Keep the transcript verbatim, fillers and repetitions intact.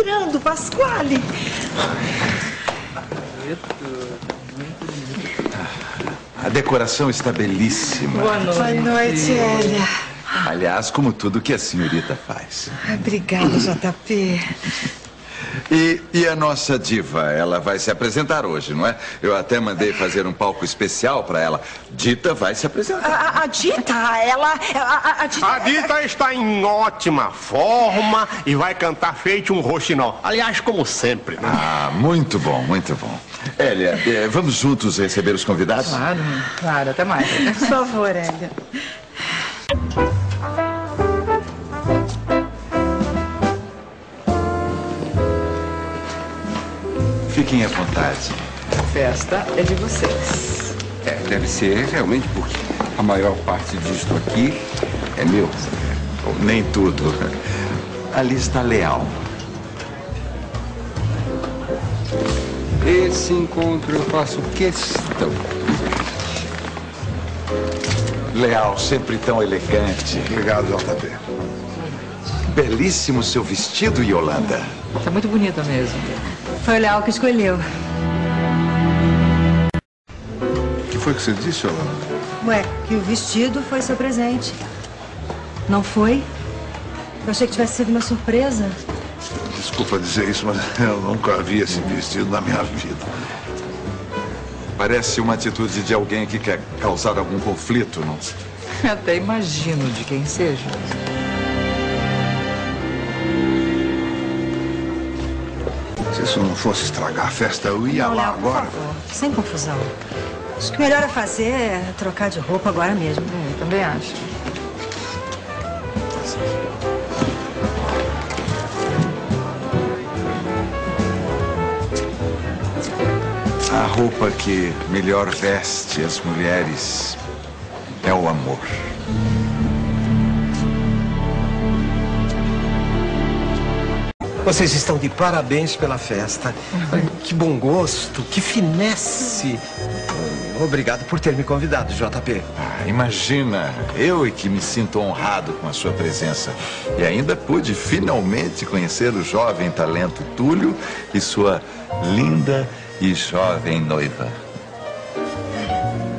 entrando, Pasquale. A decoração está belíssima. Boa noite. Boa noite, Elia. Aliás, como tudo que a senhorita faz. Obrigada, J P. E, e a nossa diva, ela vai se apresentar hoje, não é? Eu até mandei fazer um palco especial para ela. Dita vai se apresentar. A, a Dita, ela... A, a, Dita... a Dita está em ótima forma e vai cantar feito um roxinol. Aliás, como sempre, né? Ah, muito bom, muito bom. Elia, eh, vamos juntos receber os convidados? Claro, claro, até mais. Por favor, Elia. Fiquem à vontade. A festa é de vocês. É, deve ser realmente porque a maior parte disto aqui é meu. Nem tudo. Ali está Leal. Esse encontro eu faço questão. Leal, sempre tão elegante. Obrigado, J P. Belíssimo seu vestido, Yolanda. Tá muito bonita mesmo. Foi o Leal que escolheu. O que foi que você disse, Yolanda? Ué, que o vestido foi seu presente. Não foi? Eu achei que tivesse sido uma surpresa. Desculpa dizer isso, mas eu nunca vi esse vestido na minha vida. Parece uma atitude de alguém que quer causar algum conflito, não? Até imagino de quem seja. Se isso não fosse estragar a festa, eu ia Não, lá Léo, por agora. favor, sem confusão. Acho que o melhor a fazer é trocar de roupa agora mesmo. É, eu também acho. A roupa que melhor veste as mulheres é o amor. Vocês estão de parabéns pela festa. Que bom gosto, que finesse. Obrigado por ter me convidado, J P. Ah, imagina, eu é que me sinto honrado com a sua presença. E ainda pude finalmente conhecer o jovem talento Túlio e sua linda e jovem noiva.